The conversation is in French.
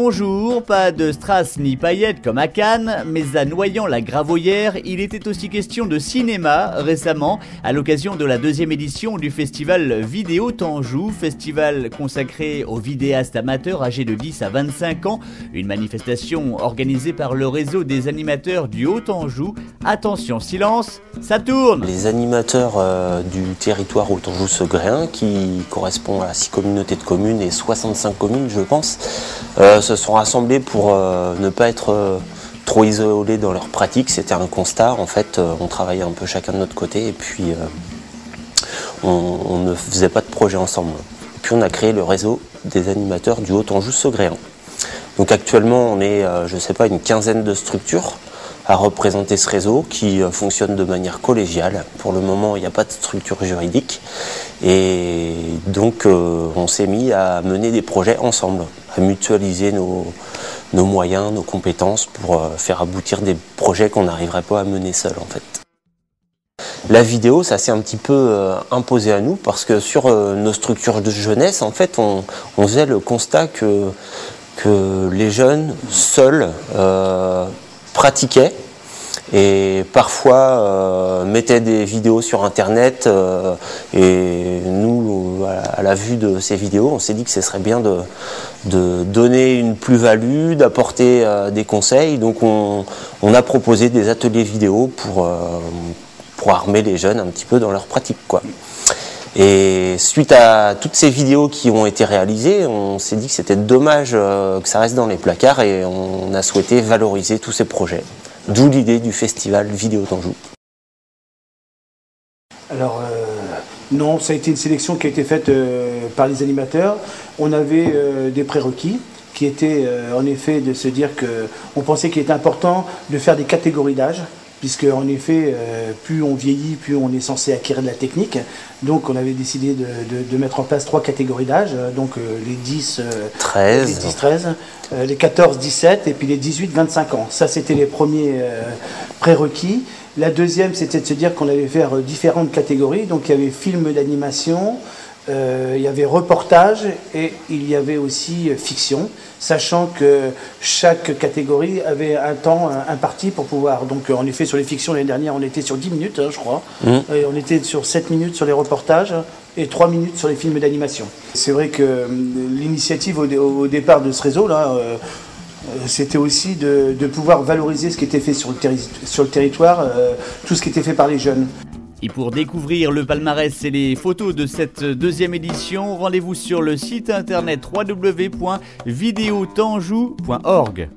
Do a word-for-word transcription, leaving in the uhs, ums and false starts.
Bonjour, pas de strass ni paillettes comme à Cannes, mais à Noyant-la-Gravoyère, il était aussi question de cinéma récemment, à l'occasion de la deuxième édition du festival Vidéo Tanjou, festival consacré aux vidéastes amateurs âgés de dix à vingt-cinq ans, une manifestation organisée par le réseau des animateurs du Haut-Anjou. Attention, silence, ça tourne! Les animateurs euh, du territoire Haut-Anjou-Segréen, qui correspond à six communautés de communes et soixante-cinq communes, je pense, euh, se sont rassemblés pour euh, ne pas être euh, trop isolés dans leur pratique. C'était un constat, en fait, euh, on travaillait un peu chacun de notre côté et puis euh, on, on ne faisait pas de projet ensemble. Et puis on a créé le réseau des animateurs du Haut-Anjou-Segréen. Donc actuellement on est, euh, je ne sais pas, une quinzaine de structures à représenter ce réseau qui euh, fonctionne de manière collégiale. Pour le moment il n'y a pas de structure juridique et donc euh, on s'est mis à mener des projets ensemble, à mutualiser nos, nos moyens, nos compétences pour euh, faire aboutir des projets qu'on n'arriverait pas à mener seul en fait. La vidéo, ça s'est un petit peu euh, imposé à nous parce que sur euh, nos structures de jeunesse, en fait, on, on faisait le constat que, que les jeunes seuls euh, pratiquaient et parfois euh, mettaient des vidéos sur internet euh, et nous, à la vue de ces vidéos, on s'est dit que ce serait bien de, de donner une plus-value, d'apporter euh, des conseils. Donc on, on a proposé des ateliers vidéo pour, euh, pour armer les jeunes un petit peu dans leur pratique, quoi. Et suite à toutes ces vidéos qui ont été réalisées, on s'est dit que c'était dommage euh, que ça reste dans les placards et on a souhaité valoriser tous ces projets. D'où l'idée du festival Vidéo Tanjou. Alors euh, non, ça a été une sélection qui a été faite euh, par les animateurs. On avait euh, des prérequis qui étaient euh, en effet de se dire qu'on pensait qu'il était important de faire des catégories d'âge, puisque en effet, euh, plus on vieillit, plus on est censé acquérir de la technique. Donc on avait décidé de, de, de mettre en place trois catégories d'âge, donc euh, les dix treize, euh, les quatorze dix-sept et puis les dix-huit vingt-cinq ans. Ça, c'était les premiers euh, prérequis. La deuxième, c'était de se dire qu'on allait faire différentes catégories. Donc il y avait film d'animation, euh, il y avait reportage et il y avait aussi euh, fiction, sachant que chaque catégorie avait un temps imparti pour pouvoir. Donc en effet, sur les fictions, l'année dernière, on était sur dix minutes, hein, je crois. Mmh. Et on était sur sept minutes sur les reportages et trois minutes sur les films d'animation. C'est vrai que euh, l'initiative au, au départ de ce réseau-là, euh, c'était aussi de, de pouvoir valoriser ce qui était fait sur le, terri sur le territoire, euh, tout ce qui était fait par les jeunes. Et pour découvrir le palmarès et les photos de cette deuxième édition, rendez-vous sur le site internet w w w point vidéo tanjou point org.